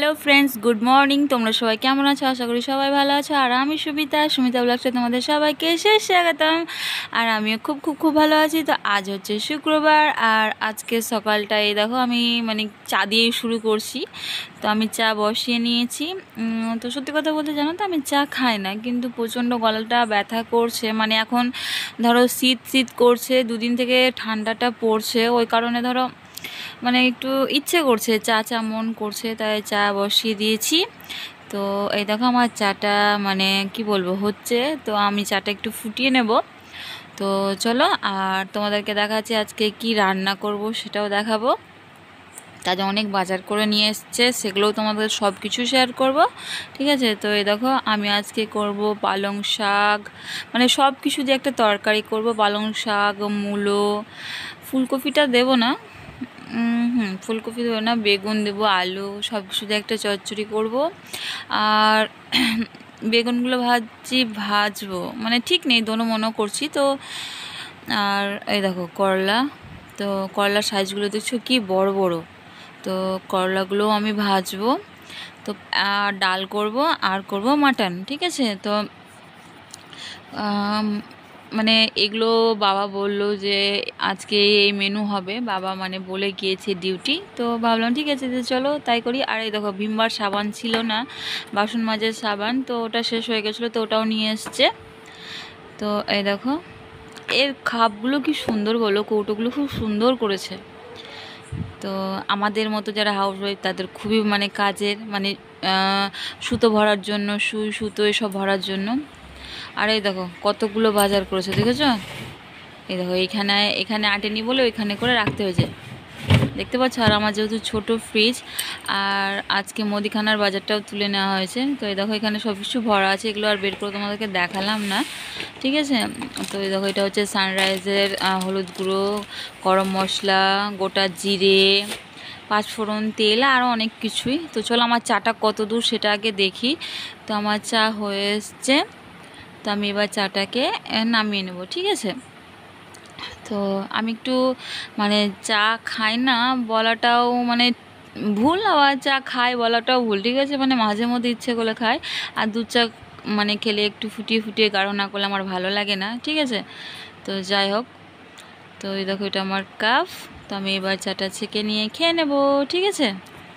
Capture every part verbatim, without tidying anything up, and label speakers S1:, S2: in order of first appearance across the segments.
S1: Hello friends, good morning. তোমরা সবাই কেমন আছো? আশা করি সবাই ভালো আছো। আর আমি সুমিতা সুমিতা ব্লগসে তোমাদের সবাইকে শেষ স্বাগতম। আর আমিও খুব খুব খুব ভালো আছি। তো আজ হচ্ছে শুক্রবার, আর আজকে সকালটাই দেখো আমি মানে চা দিয়েই শুরু করছি। তো আমি চা বসিয়ে নিয়েছি। তো সত্যি কথা বলতে জানো তো আমি চা খাই না, কিন্তু প্রচণ্ড গলাটা ব্যথা করছে। মানে এখন ধরো শীত শীত করছে, দুদিন থেকে ঠান্ডাটা পড়ছে, ওই কারণে ধরো মানে একটু ইচ্ছে করছে, চা চা মন করছে, তাই চা বসিয়ে দিয়েছি। তো এই দেখো আমার চাটা মানে কি বলবো হচ্ছে। তো আমি চাটা একটু ফুটিয়ে নেব। তো চলো, আর তোমাদেরকে দেখাচ্ছি আজকে কি রান্না করব সেটাও দেখাবো। তাতে অনেক বাজার করে নিয়ে এসছে, সেগুলোও তোমাদের সব কিছু শেয়ার করব, ঠিক আছে? তো এই দেখো আমি আজকে করব পালং শাক, মানে সব কিছু দিয়ে একটা তরকারি করব। পালং শাক, মূলো, ফুলকপিটা দেবো না, হুম ফুলকপি দেবো না, বেগুন দেবো, আলু, সব কিছু দিয়ে একটা চচ্চড়ি করব। আর বেগুনগুলো ভাজছি ভাজবো মানে ঠিক নেই, দোনো মনো করছি। তো আর এই দেখো করলা, তো করলার সাইজগুলো দেখছো কি বড় বড়। তো করলাগুলোও আমি ভাজবো। তো আর ডাল করব, আর করব মাটন, ঠিক আছে? তো মানে এগুলো বাবা বলল যে আজকে এই মেনু হবে, বাবা মানে বলে গিয়েছে ডিউটি। তো ভাবলাম ঠিক আছে যে চলো তাই করি। আর এই দেখো ভিমবার সাবান ছিল না, বাসন মাজার সাবান, তো ওটা শেষ হয়ে গেছিলো, তো ওটাও নিয়ে এসছে। তো এই দেখো এর খাপগুলো কি সুন্দর বলো, কৌটোগুলো খুব সুন্দর করেছে। তো আমাদের মতো যারা হাউস ওয়াইফ তাদের খুবই মানে কাজের, মানে সুতো ভরার জন্য, সুই সুতো এসব ভরার জন্য। আর এই দেখো কতগুলো বাজার করেছে, দেখেছো? এই দেখো এইখানে এখানে আটেনি বলে ওইখানে করে রাখতে হয়েছে, দেখতে পাচ্ছ? আর আমার যেহেতু ছোট ফ্রিজ, আর আজকে মুদিখানার বাজারটাও তুলে নেওয়া হয়েছে। তো এই দেখো এখানে সব কিছু ভরা আছে, এগুলো আর বের করে তোমাদেরকে দেখালাম না, ঠিক আছে? তো এই দেখো এটা হচ্ছে সানরাইজের হলুদ গুঁড়ো, গরম মশলা, গোটা জিরে, পাঁচফোড়ন, তেল, আরও অনেক কিছুই। তো চলো আমার চাটা কত দূর সেটা আগে দেখি। তো আমার চা হয়ে এসছে, তো আমি এবার চাটাকে নামিয়ে নেব, ঠিক আছে? তো আমি একটু মানে চা খাই না বলাটাও মানে ভুল, আবার চা খাই বলাটাও ভুল, ঠিক আছে? মানে মাঝে মধ্যে ইচ্ছে করে খাই। আর দুধ চা মানে খেলে একটু ফুটিয়ে ফুটিয়ে গাঢ় না করলে আমার ভালো লাগে না, ঠিক আছে? তো যাই হোক, তো এই দেখো এটা আমার কাপ। তো আমি এবার চাটা ছেঁকে নিয়ে খেয়ে নেব, ঠিক আছে?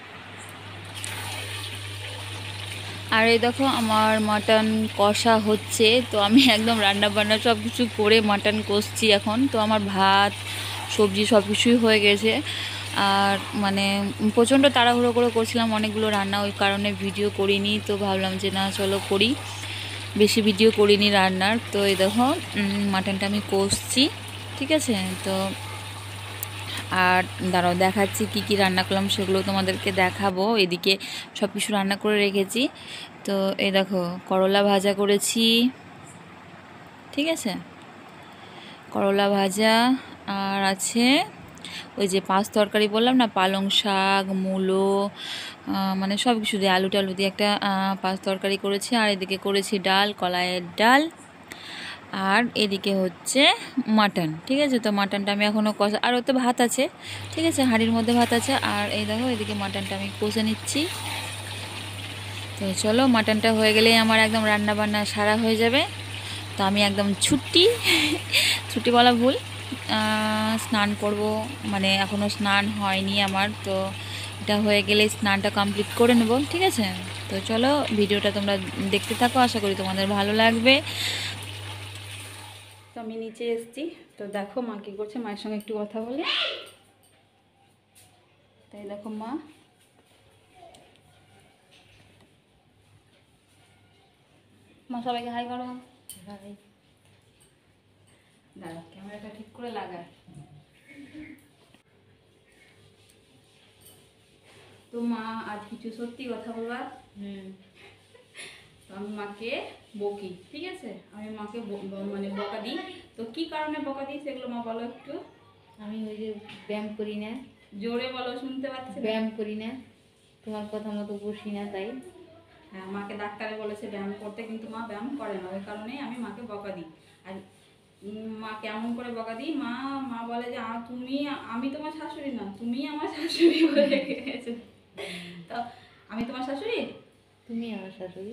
S1: আর এই দেখো আমার মাটন কষা হচ্ছে। তো আমি একদম রান্না বান্না সব কিছু করে মাটন কষছি এখন। তো আমার ভাত, সবজি সব কিছুই হয়ে গেছে। আর মানে প্রচণ্ড তাড়াহুড়ো করে করছিলাম অনেকগুলো রান্না, ওই কারণে ভিডিও করিনি। তো ভাবলাম যে না চলো করি, বেশি ভিডিও করিনি রান্নার। তো এই দেখো মাটনটা আমি কষছি, ঠিক আছে? তো আর দাঁড়াও দেখাচ্ছি কি কি রান্না করলাম, সেগুলো তোমাদেরকে দেখাবো। এদিকে সব কিছু রান্না করে রেখেছি। তো এই দেখো করলা ভাজা করেছি, ঠিক আছে? করলা ভাজা, আর আছে ওই যে পাঁচ তরকারি বললাম না, পালং শাক, মূলো, মানে সব কিছু দিয়ে আলু টালু দিয়ে একটা পাঁচ তরকারি করেছি। আর এদিকে করেছি ডাল, কলাইয়ের ডাল, আর এদিকে হচ্ছে মাটন, ঠিক আছে? তো মাটনটা আমি এখনও কষা, আর ওতে ভাত আছে, ঠিক আছে? হাঁড়ির মধ্যে ভাত আছে। আর এই দেখো এদিকে মাটনটা আমি কষে নিচ্ছি। তো চলো মাটনটা হয়ে গেলেই আমার একদম রান্না বান্না সারা হয়ে যাবে। তো আমি একদম ছুটি ছুটি বলা ভুল, স্নান করব, মানে এখনও স্নান হয়নি আমার। তো এটা হয়ে গেলে স্নানটা কমপ্লিট করে নেব, ঠিক আছে? তো চলো ভিডিওটা তোমরা দেখতে থাকো, আশা করি তোমাদের ভালো লাগবে। তো আমি নিচে এসেছি, তো দেখো মা কী করছে, মায়ের সঙ্গে একটু কথা বলি। তাই দেখো মা, মা সবাইকে হাই করো। হাই। দাঁড়া ক্যামেরাটা ঠিক করে লাগায়। তো মা আজ কিছু সত্যি কথা বলবা। হুম। তো আমি মাকে বকি, ঠিক আছে? আমি মাকে মানে বকা দিই। তো কি কারণে বকা দিই সেগুলো মা বলো একটু।
S2: আমি ওই যে ব্যায়াম করি না,
S1: জোরে বলো, শুনতে পাচ্ছি।
S2: ব্যায়াম করি না, তোমার কথা মতো বসি না, তাই।
S1: হ্যাঁ, মাকে ডাক্তারে বলেছে ব্যায়াম করতে, কিন্তু মা ব্যায়াম করে না, ওই কারণেই আমি মাকে বকা দিই। আর মা কেমন করে বকা দিই, মা মা বলে যে তুমি, আমি তোমার শাশুড়ি না, তুমি আমার শাশুড়ি হয়ে গেছে। তো আমি তোমার শাশুড়ি?
S2: তুমি আমার শাশুড়ি।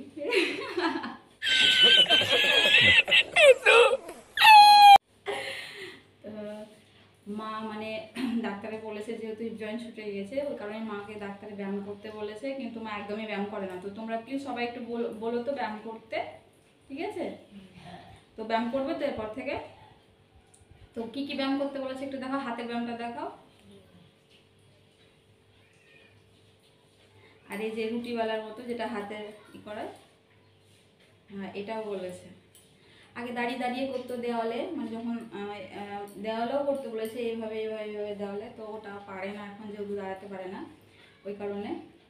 S1: মা মানে ডাক্তারে বলেছে যেহেতু জয়েন্ট ছুটে গেছে ওই কারণে মাকে ডাক্তারে ব্যায়াম করতে বলেছে, কিন্তু মা একদমই ব্যায়াম করে না। তো তোমরা প্লিজ সবাই একটু বলো তো ব্যায়াম করতে, ঠিক আছে? তো ব্যায়াম করবে তো এরপর থেকে। তো কি কি ব্যায়াম করতে বলেছে একটু দেখাও, হাতের ব্যায়ামটা দেখাও। আর এই যে রুটিওয়ালার মতো যেটা হাতে ই করায়, হ্যাঁ এটাও বলেছে। আগে দাঁড়িয়ে দাঁড়িয়ে করতো দেওয়ালে, মানে যখন দেওয়ালেও করতে বলেছে এইভাবে এইভাবে এইভাবে দেওয়ালে, তো ওটা পারে না এখন, যেহেতু দাঁড়াতে পারে না ওই কারণে।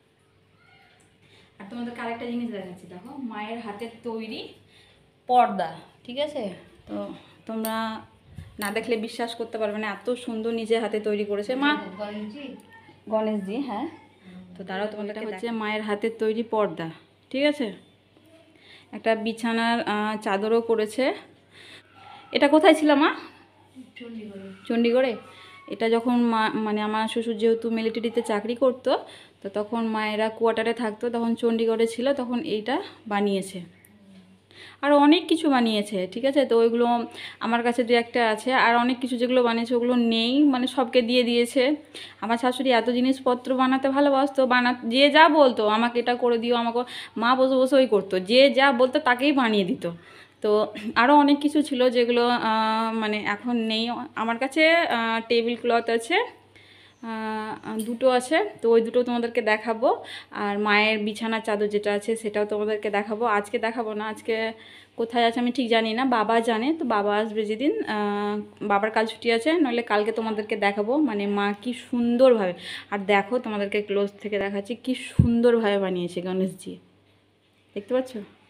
S1: আর তোমাদেরকে আরেকটা জিনিস দেখাচ্ছি, দেখো মায়ের হাতের তৈরি পর্দা, ঠিক আছে? তো তোমরা না দেখলে বিশ্বাস করতে পারবে না, এত সুন্দর নিজের হাতে তৈরি করেছে মা।
S2: গণেশজি,
S1: গণেশজি, হ্যাঁ। তো তারাও তোমাদের হচ্ছে মায়ের হাতের তৈরি পর্দা, ঠিক আছে? একটা বিছানার চাদরও করেছে। এটা কোথায় ছিল মা?
S2: চণ্ডীগড়ে।
S1: চণ্ডীগড়ে। এটা যখন মা মানে আমার শ্বশুর যেহেতু মিলিটারিতে চাকরি করতো, তো তখন মায়েরা কোয়ার্টারে থাকতো, তখন চণ্ডীগড়ে ছিল, তখন এইটা বানিয়েছে। আর অনেক কিছু বানিয়েছে, ঠিক আছে? তো ওইগুলো আমার কাছে দু একটা আছে, আর অনেক কিছু যেগুলো বানিয়েছে ওগুলো নেই, মানে সবকে দিয়ে দিয়েছে। আমার শাশুড়ি এত জিনিসপত্র বানাতে ভালোবাসতো, বানা যে যা বলতো আমাকে এটা করে দিও, আমাকে মা বসে বসে ওই করতো, যে যা বলতো তাকেই বানিয়ে দিত। তো আরও অনেক কিছু ছিল যেগুলো মানে এখন নেই আমার কাছে। টেবিল ক্লথ আছে দুটো আছে, তো ওই দুটো তোমাদেরকে দেখাবো। আর মায়ের বিছানার চাদর যেটা আছে সেটাও তোমাদেরকে দেখাবো। আজকে দেখাবো না, আজকে কোথায় আছে আমি ঠিক জানি না, বাবা জানে। তো বাবা আসবে যেদিন, বাবার কাল ছুটি আছে, নইলে কালকে তোমাদেরকে দেখাবো। মানে মা কি সুন্দরভাবে, আর দেখো তোমাদেরকে ক্লোজ থেকে দেখাচ্ছি কি সুন্দরভাবে বানিয়েছে গণেশজি, দেখতে পাচ্ছ?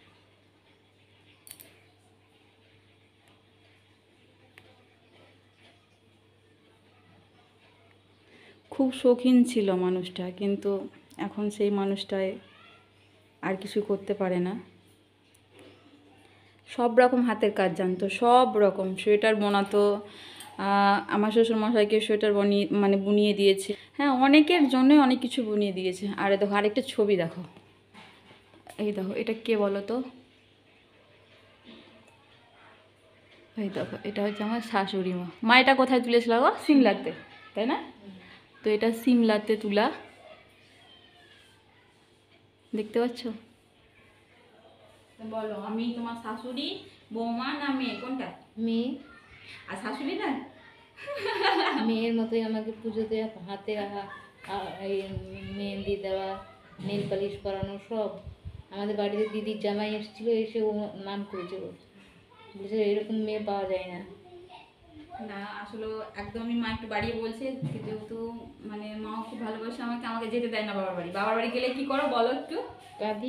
S1: খুব শৌখিন ছিল মানুষটা, কিন্তু এখন সেই মানুষটাই আর কিছু করতে পারে না। সব রকম হাতের কাজ জানতো, সব রকম। সোয়েটার বোনাতো, আমার শ্বশুর মশাইকে সোয়েটার বনিয়ে মানে বুনিয়ে দিয়েছে। হ্যাঁ, অনেকের জন্যই অনেক কিছু বুনিয়ে দিয়েছে। আর দেখো আরেকটা ছবি দেখো, এই দেখো এটা কে বলো তো? এই দেখো এটা হচ্ছে আমার শাশুড়ি মা। মা এটা কোথায় তুলেছিল গো? সিমলাতে, তাই না? তো এটা সিমলাতে তুলা, দেখতে পাচ্ছ? বলো আমি তোমার শাশুড়ি, বৌমা না মেয়ে, কোনটা?
S2: মেয়ে।
S1: আর শাশুড়ি না?
S2: মেয়ের মতোই আমাকে পুজোতে হাতে এই মেহেন্দি দেওয়া, নেল পালিশ করানো সব। আমাদের বাড়িতে দিদির জামাই এসেছিলো, এসে ও নাম করেছে, বলছে এরকম মেয়ে পাওয়া যায় না।
S1: না আসলে একদমই মা একটু বাড়িয়ে বলছে, যেহেতু মানে মাও খুব ভালোবাসে আমাকে, আমাকে যেতে দেয় না বাবার বাড়ি। বাবার বাড়ি গেলে কি করো বলো একটু?
S2: কাঁদি।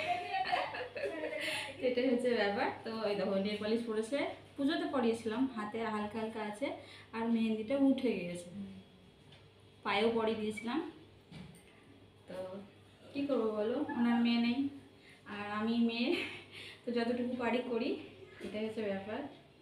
S1: এটাই হচ্ছে ব্যাপার। তো এই দেখো নেল পালিশ পরেছে, পুজোতে পরিয়েছিলাম, হাতে হালকা হালকা আছে, আর মেহেন্দিটা উঠে গিয়েছে, পায়েও পরিয়ে দিয়েছিলাম। তো কি করবো বলো, ওনার মেয়ে নেই আর আমি মেয়ে, তো যতটুকু পারি করি, এটাই হচ্ছে ব্যাপার।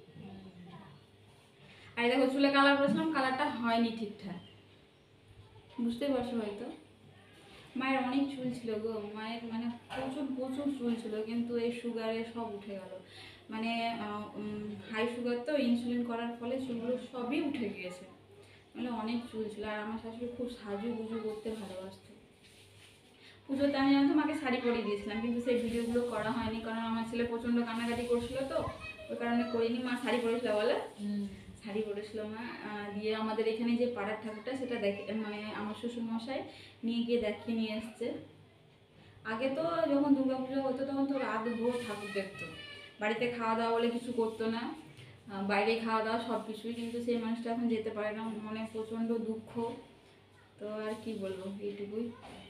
S1: আর দেখো চুলে কালার করেছিলাম, কালারটা হয়নি ঠিকঠাক, বুঝতেই পারছো হয়তো। মায়ের অনেক চুল ছিল গো, মায়ের মানে প্রচুর প্রচুর চুল ছিল, কিন্তু এই সুগারে সব উঠে গেল। মানে হাই সুগার তো, ইনসুলিন করার ফলে চুলগুলো সবই উঠে গিয়েছে, মানে অনেক চুল ছিল। আর আমার শাশুড়ি খুব সাজু গুজু করতে ভালোবাসতো। পুজোতে আমি জানতো মাকে শাড়ি পরিয়ে দিয়েছিলাম, কিন্তু সেই ভিডিওগুলো করা হয়নি, কারণ আমার ছেলে প্রচণ্ড কান্নাকাটি করছিল, তো ওই কারণে করিনি। মা শাড়ি পরেছিল বলে, শাড়ি পরেছিল মা। দিয়ে আমাদের এখানে যে পাড়ার ঠাকুরটা সেটা দেখে, মানে আমার শ্বশুর মশাই নিয়ে গিয়ে দেখিয়ে নিয়ে এসছে। আগে তো যখন দুর্গা পুজো হতো তখন তো রাত ভোর ঠাকুর দেখতো, বাড়িতে খাওয়া দাওয়া বলে কিছু করতো না, বাইরে খাওয়া দাওয়া সব কিছুই। কিন্তু সেই মানুষটা এখন যেতে পারে না, মনে প্রচণ্ড দুঃখ। তো আর কি বলবো, এইটুকুই।